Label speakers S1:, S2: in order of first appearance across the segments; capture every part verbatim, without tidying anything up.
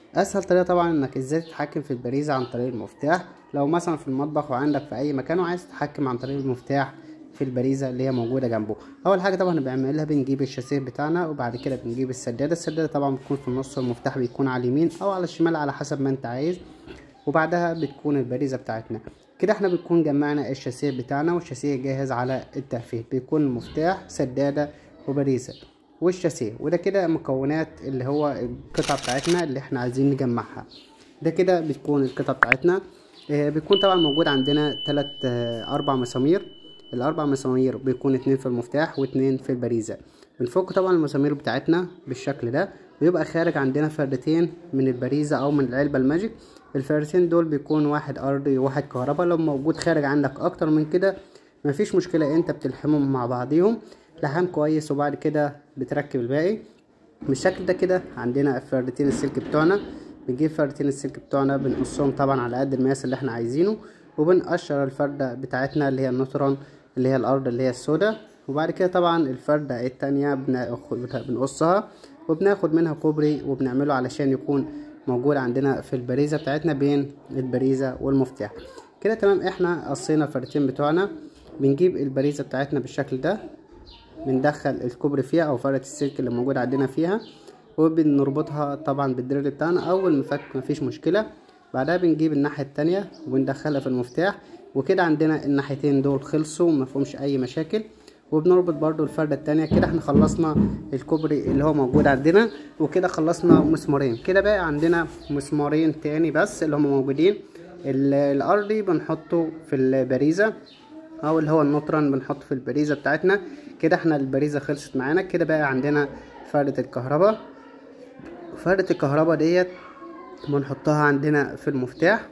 S1: اسهل طريقه طبعا انك ازاي تتحكم في البريزه عن طريق المفتاح. لو مثلا في المطبخ وعندك في اي مكان وعايز تتحكم عن طريق المفتاح في البريزه اللي هي موجوده جنبه، اول حاجه طبعا بنعملها بنجيب الشاسيه بتاعنا، وبعد كده بنجيب السداده. السداده طبعا بتكون في النص، المفتاح بيكون على اليمين او على الشمال على حسب ما انت عايز، وبعدها بتكون البريزه بتاعتنا. كده احنا بنكون جمعنا الشاسيه بتاعنا، والشاسيه جاهز على التقفيل. بيكون المفتاح، سداده، وبريزه، والشاسيه. وده كده مكونات اللي هو القطعه بتاعتنا اللي احنا عايزين نجمعها. ده كده بتكون القطعه بتاعتنا. اه بيكون طبعا موجود عندنا تلات اه اربع مسامير. الاربع مسامير بيكون اتنين في المفتاح واتنين في البريزه. بنفك طبعا المسامير بتاعتنا بالشكل ده، ويبقى خارج عندنا فردتين من البريزه او من العلبه الماجيك. الفردتين دول بيكون واحد ارضي وواحد كهرباء. لو موجود خارج عندك اكتر من كده مفيش مشكله، انت بتلحمهم مع بعضيهم لحام كويس، وبعد كده بتركب الباقي بالشكل ده. كده عندنا فردتين السلك بتوعنا. بنجيب فردتين السلك بتوعنا بنقصهم طبعا على قد المقاس اللي احنا عايزينه، وبنقشر الفردة بتاعتنا اللي هي النطران اللي هي الارض اللي هي السوداء. وبعد كده طبعا الفردة التانية بنقصها وبناخد منها كوبري وبنعمله علشان يكون موجود عندنا في البريزة بتاعتنا بين البريزة والمفتاح. كده تمام، احنا قصينا الفردتين بتوعنا. بنجيب البريزة بتاعتنا بالشكل ده، بندخل الكوبري فيها او فرد السلك اللي موجود عندنا فيها، وبنربطها طبعا بالدريل بتاعنا. اول ما فك مفيش مشكله. بعدها بنجيب الناحيه التانية وبندخلها في المفتاح، وكده عندنا الناحيتين دول خلصوا مفهومش اي مشاكل. وبنربط برضو الفردة التانية. كده احنا خلصنا الكوبري اللي هو موجود عندنا، وكده خلصنا مسمارين. كده بقى عندنا مسمارين تاني بس اللي هم موجودين. الارضي بنحطه في البريزة، او اللي هو النطران بنحطه في البريزة بتاعتنا. كده احنا البريزة خلصت معانا. كده بقى عندنا فردة الكهرباء. فردة الكهرباء ديت بنحطها عندنا في المفتاح.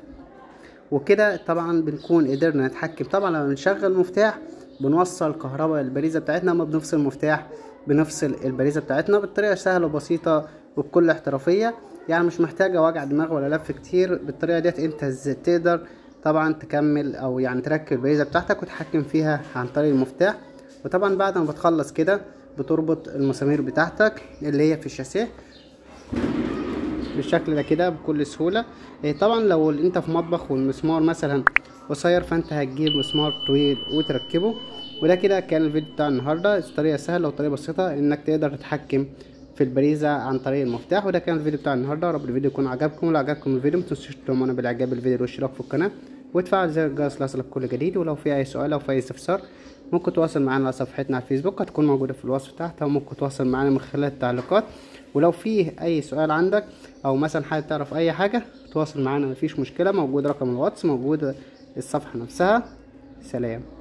S1: وكده طبعا بنكون قدرنا نتحكم. طبعا لما بنشغل المفتاح بنوصل كهرباء البريزة بتاعتنا، اما بنفصل المفتاح بنفصل البريزة بتاعتنا بطريقة سهلة وبسيطة وبكل احترافية. يعني مش محتاجة وجع دماغ ولا لف كتير. بالطريقة ديت انت تقدر طبعا تكمل او يعني تركب البريزة بتاعتك وتحكم فيها عن طريق المفتاح. وطبعا بعد ما بتخلص كده بتربط المسامير بتاعتك اللي هي في الشاسيه بالشكل ده كده بكل سهولة. إيه طبعا لو انت في مطبخ والمسمار مثلا قصير فانت هتجيب مسمار طويل وتركبه. وده كده كان الفيديو بتاع النهاردة. طريقة سهلة وطريقة بسيطة انك تقدر تتحكم في البريزة عن طريق المفتاح. وده كان الفيديو بتاع النهاردة. رب الفيديو يكون عجبكم. ولو عجبكم الفيديو متنسوش تدعمونا بالاعجاب بالفيديو والاشتراك في القناة وتفعل زر الجرس ليصلك كل جديد. ولو في اي سؤال او في اي استفسار ممكن تواصل معانا على صفحتنا على الفيسبوك، هتكون موجودة في الوصف تحت، او ممكن تواصل معانا من خلال التعليقات. ولو فيه اي سؤال عندك او مثلا حابب تعرف اي حاجة تواصل معانا مفيش مشكلة. موجود رقم الواتس، موجود الصفحة نفسها. سلام.